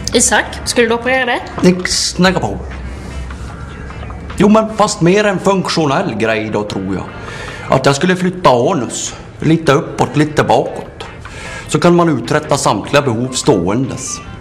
Isak, skulle du operera det? Det snacka på. Jo, men fast mer en funktionell grej då, tror jag. Att jag skulle flytta anus. Lite uppåt, lite bakåt. Så kan man uträtta samtliga behov ståendes.